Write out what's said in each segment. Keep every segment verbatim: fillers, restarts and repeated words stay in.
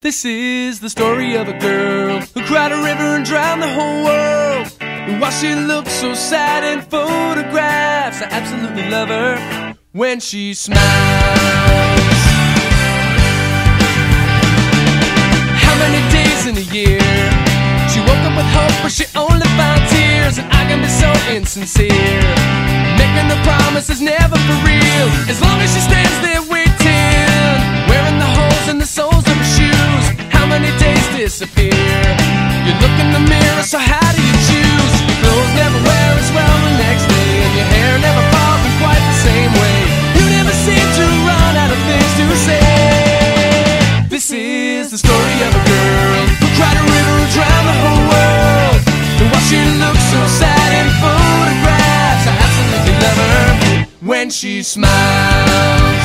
This is the story of a girl who cried a river and drowned the whole world. And while she looks so sad in photographs, I absolutely love her when she smiles. How many days in a year she woke up with hope, but she only found tears? And I can be so insincere, making the promises never for real. As long as she stands there waiting, wearing the holes in the soles of her shoes. How many days disappear? You look in the mirror, so how do you choose? Your clothes never wear as well the next day, and your hair never falls in quite the same way. You never seem to run out of things to say. This is the story of a girl who cried a river and drowned the whole world. And while she looks so sad in photographs, I absolutely love her when she smiles.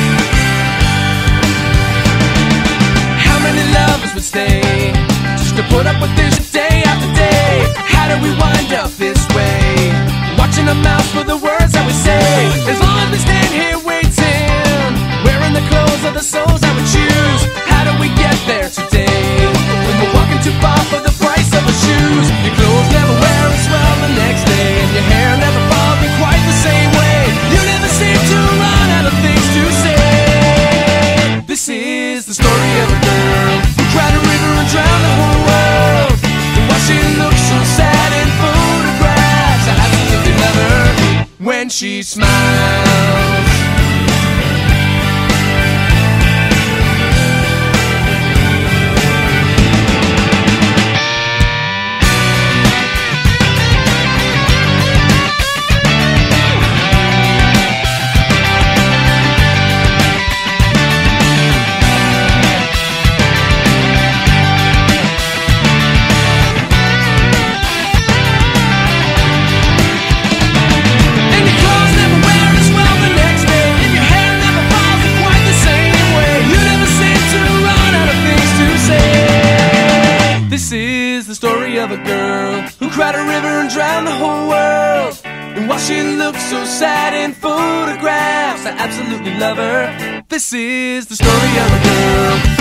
How many lovers would stay just to put up with this day after day? How did we wind up this way, watching our mouths for the words that we say? As long as we stand here waiting, wearing the clothes of the souls that we choose. How do we get there today when we're walking too far for the price of our shoes? Your clothes never wear as well the next day, and your hair never falls in quite the same way. You never seem to run out of things to say. This is the story of a girl who cried a river and drowned the whole world. And while she looks so sad in photographs, I absolutely love her when she smiles. This is the story of a girl who cried a river and drowned the whole world. And while she looks so sad in photographs, I absolutely love her. This is the story of a girl